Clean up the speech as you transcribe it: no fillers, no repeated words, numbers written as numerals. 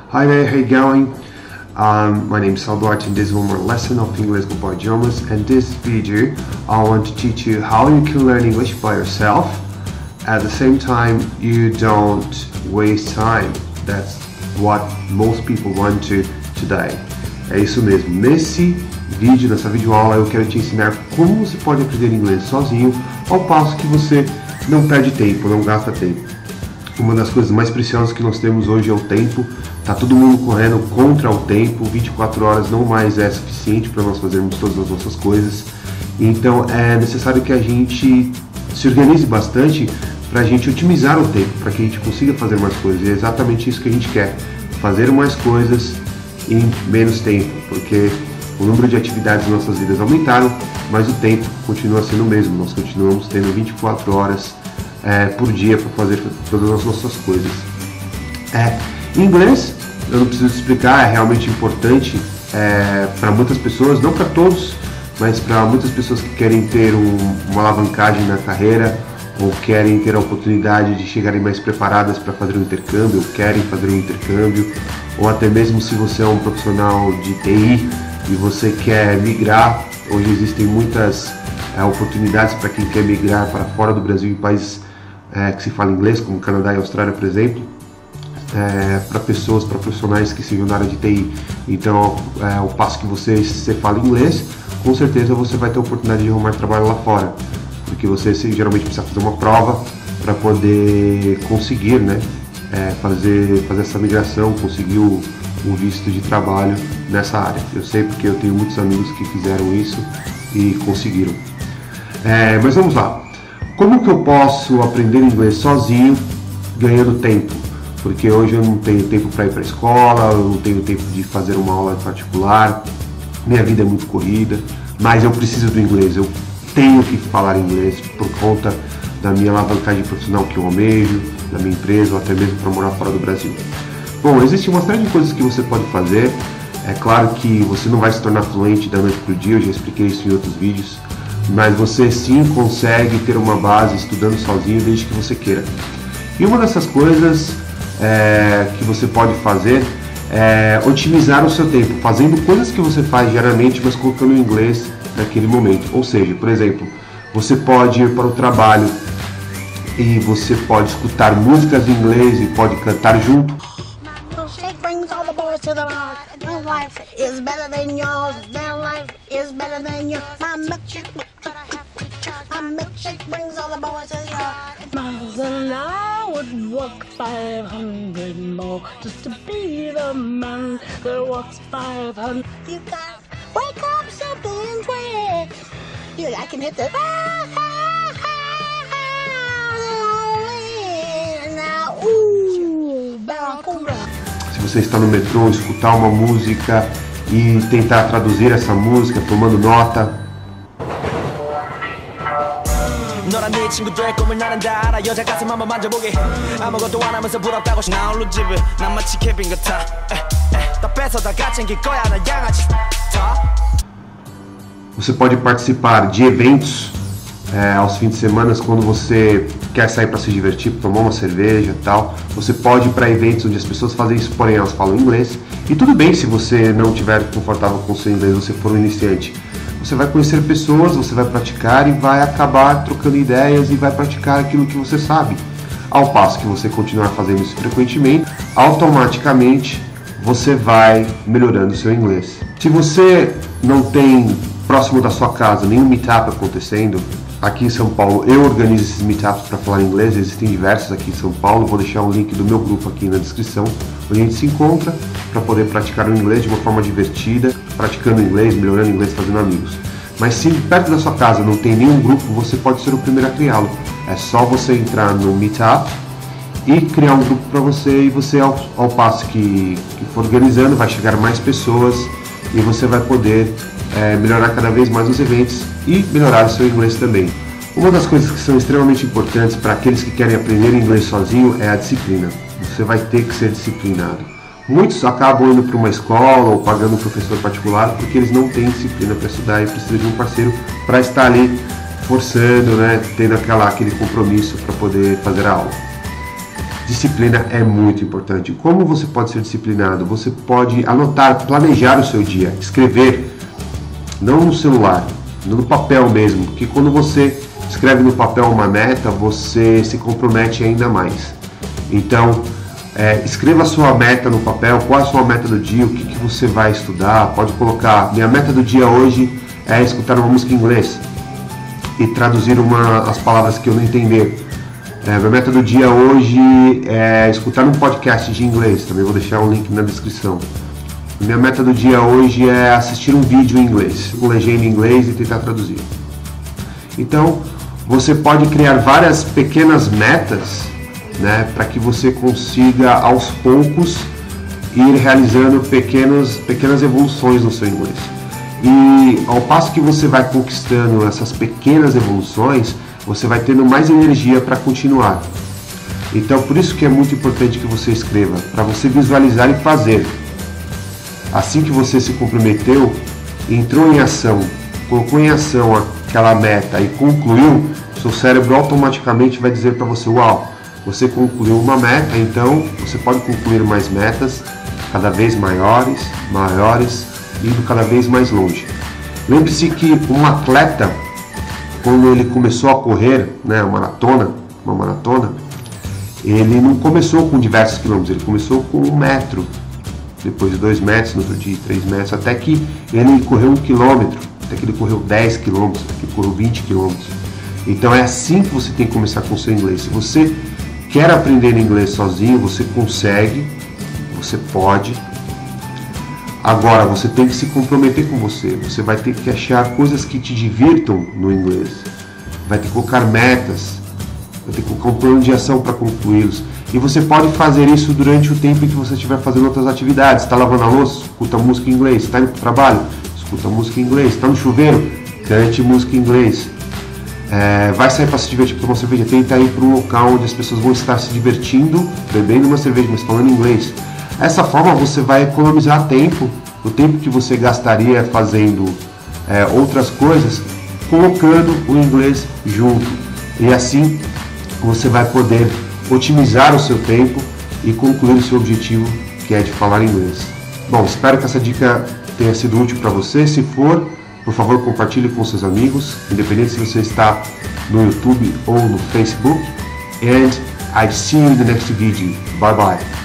Hi there, how you going? My name is Sal Duarte and this is one more lesson of English with Idiomas. And this video I want to teach you how you can learn English by yourself. At the same time, you don't waste time. That's what most people want to today. É isso mesmo. Nesse vídeo, nessa videoaula, eu quero te ensinar como você pode aprender inglês sozinho, ao passo que você não perde tempo, não gasta tempo. Uma das coisas mais preciosas que nós temos hoje é o tempo. Tá todo mundo correndo contra o tempo. 24 horas não mais é suficiente para nós fazermos todas as nossas coisas. Então é necessário que a gente se organize bastante para a gente otimizar o tempo, para que a gente consiga fazer mais coisas. E é exatamente isso que a gente quer: fazer mais coisas em menos tempo, porque o número de atividades em nossas vidas aumentaram, mas o tempo continua sendo o mesmo. Nós continuamos tendo 24 horas por dia para fazer todas as nossas coisas. Em inglês, eu não preciso explicar, é realmente importante para muitas pessoas, não para todos, mas para muitas pessoas que querem ter uma alavancagem na carreira, ou querem ter a oportunidade de chegarem mais preparadas para fazer um intercâmbio, ou querem fazer um intercâmbio, ou até mesmo se você é um profissional de TI e você quer migrar. Hoje existem muitas oportunidades para quem quer migrar para fora do Brasil, em países que se fala inglês, como Canadá e Austrália, por exemplo, para pessoas, para profissionais que sejam na área de TI. Então, ao passo que você fala inglês, com certeza você vai ter a oportunidade de arrumar trabalho lá fora, porque você geralmente precisa fazer uma prova para poder conseguir, fazer essa migração, conseguir o visto de trabalho nessa área. Eu sei porque eu tenho muitos amigos que fizeram isso e conseguiram. Mas vamos lá. Como que eu posso aprender inglês sozinho, ganhando tempo? Porque hoje eu não tenho tempo para ir para a escola, eu não tenho tempo de fazer uma aula particular, minha vida é muito corrida, mas eu preciso do inglês, eu tenho que falar inglês por conta da minha alavancagem profissional que eu almejo, da minha empresa, ou até mesmo para morar fora do Brasil. Bom, existe uma série de coisas que você pode fazer. É claro que você não vai se tornar fluente da noite para o dia, eu já expliquei isso em outros vídeos, mas você sim consegue ter uma base estudando sozinho desde que você queira. E uma dessas coisas que você pode fazer é otimizar o seu tempo, fazendo coisas que você faz diariamente, mas colocando o inglês naquele momento. Ou seja, por exemplo, você pode ir para o trabalho e você pode escutar músicas em inglês e pode cantar junto. And I would walk 500 more just to be the man that walks 500. You got wake up something quick. I can hit the Se você está no metrô, escutar uma música e tentar traduzir essa música tomando nota. 너란 네 친구들의 꿈을 나는 다 알아. 여자 가슴 한번 만져보게. 아무것도 안 하면서 부럽다고 나 홀로 집에 난 마치 캠핑 같아. 다 뺏어 다 챙길 거야 나 양아치. Você pode participar de eventos aos fins de semana, quando você quer sair para se divertir, tomar uma cerveja e tal. Você pode ir para eventos onde as pessoas fazem isso, porém elas falam inglês. E tudo bem se você não estiver confortável com o seu inglês, você for um iniciante. Você vai conhecer pessoas, você vai praticar e vai acabar trocando ideias e vai praticar aquilo que você sabe. Ao passo que você continuar fazendo isso frequentemente, automaticamente você vai melhorando o seu inglês. Se você não tem próximo da sua casa nenhum meetup acontecendo, aqui em São Paulo eu organizo esses meetups para falar inglês, existem diversos aqui em São Paulo. Vou deixar o link do meu grupo aqui na descrição, onde a gente se encontra para poder praticar o inglês de uma forma divertida, praticando inglês, melhorando inglês, fazendo amigos. Mas se perto da sua casa não tem nenhum grupo, você pode ser o primeiro a criá-lo. É só você entrar no Meetup e criar um grupo para você, e você ao passo que for organizando, vai chegar mais pessoas e você vai poder melhorar cada vez mais os eventos e melhorar o seu inglês também. Uma das coisas que são extremamente importantes para aqueles que querem aprender inglês sozinho é a disciplina. Você vai ter que ser disciplinado. Muitos acabam indo para uma escola ou pagando um professor particular porque eles não têm disciplina para estudar e precisam de um parceiro para estar ali forçando, tendo aquele compromisso para poder fazer a aula. Disciplina é muito importante. Como você pode ser disciplinado? Você pode anotar, planejar o seu dia, escrever, não no celular, no papel mesmo, porque quando você escreve no papel uma meta, você se compromete ainda mais. Então, escreva a sua meta no papel, qual é a sua meta do dia, o que você vai estudar. Pode colocar, minha meta do dia hoje é escutar uma música em inglês e traduzir as palavras que eu não entender. Minha meta do dia hoje é escutar um podcast de inglês, também vou deixar um link na descrição. Minha meta do dia hoje é assistir um vídeo em inglês, com legenda em inglês e tentar traduzir. Então, você pode criar várias pequenas metas, né, para que você consiga aos poucos ir realizando pequenas evoluções no seu inglês. E ao passo que você vai conquistando essas pequenas evoluções, você vai tendo mais energia para continuar. Então, por isso que é muito importante que você escreva, para você visualizar e fazer. Assim que você se comprometeu, entrou em ação, colocou em ação aquela meta e concluiu, seu cérebro automaticamente vai dizer para você: uau, você concluiu uma meta, então você pode concluir mais metas, cada vez maiores, indo cada vez mais longe. Lembre-se que um atleta, quando ele começou a correr, né, uma maratona, ele não começou com diversos quilômetros, ele começou com 1 metro, depois de 2 metros, no outro dia 3 metros, até que ele correu 1 quilômetro, até que ele correu 10 quilômetros, até que ele correu 20 quilômetros. Então é assim que você tem que começar com o seu inglês. Se você quer aprender inglês sozinho, você consegue, você pode. Agora, você tem que se comprometer com você. Você vai ter que achar coisas que te divirtam no inglês. Vai ter que colocar metas. Vai ter que colocar um plano de ação para concluí-los. E você pode fazer isso durante o tempo em que você estiver fazendo outras atividades. Está lavando a louça? Escuta música em inglês. Está indo para o trabalho? Escuta música em inglês. Está no chuveiro? Cante música em inglês. Vai sair para se divertir, para uma cerveja. Tenta ir para um local onde as pessoas vão estar se divertindo, bebendo uma cerveja, mas falando inglês. Dessa forma você vai economizar tempo, o tempo que você gastaria fazendo outras coisas, colocando o inglês junto. E assim você vai poder otimizar o seu tempo e concluir o seu objetivo, que é de falar inglês. Bom, espero que essa dica tenha sido útil para você. Se for, por favor, compartilhe com seus amigos, independente se você está no YouTube ou no Facebook. And I see you in the next video. Bye bye.